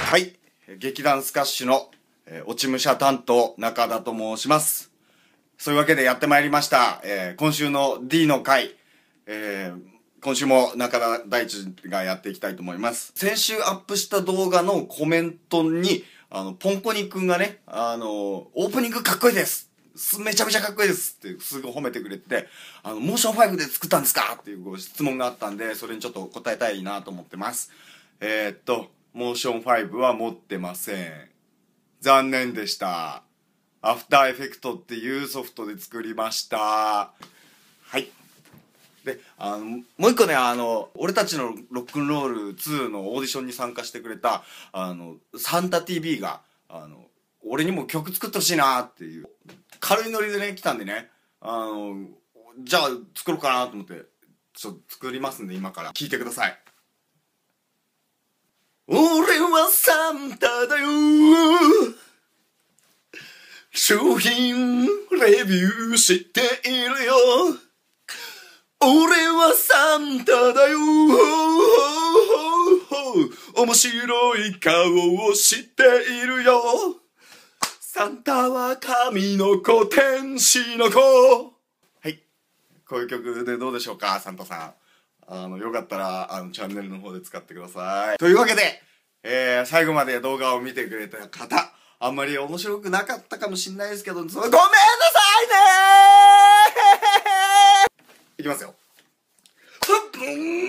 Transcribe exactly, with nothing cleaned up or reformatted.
はい、劇団スカッシュの、えー、落ち武者担当中田と申します。そういうわけでやってまいりました、えー、今週の D の回、えー、今週も中田大地がやっていきたいと思います。先週アップした動画のコメントにあのポンコニくんがね、あのオープニングかっこいいです、めちゃめちゃかっこいいですってすぐ褒めてくれて、あのモーションファイブで作ったんですかっていうご質問があったんで、それにちょっと答えたいなと思ってます。えー、っとモーションファイブは持ってません。残念でした。アフターエフェクトっていうソフトで作りました。はい。で、あのもう一個ね、あの俺たちのロックンロールツーのオーディションに参加してくれたあのサンタ ティーブイ があの俺にも曲作ってほしいなっていう軽いノリでね来たんでね、あのじゃあ作ろうかなと思ってちょっと作りますんで、今から聴いてください。俺はサンタだよ、商品レビューしているよ、俺はサンタだよ、面白い顔をしているよ、サンタは神の子天使の子。はい、こういう曲でどうでしょうか、サンタさん。あのよかったらあのチャンネルの方で使ってください。というわけで、えー、最後まで動画を見てくれた方、あんまり面白くなかったかもしれないですけど、それごめんなさいねーいきますよ。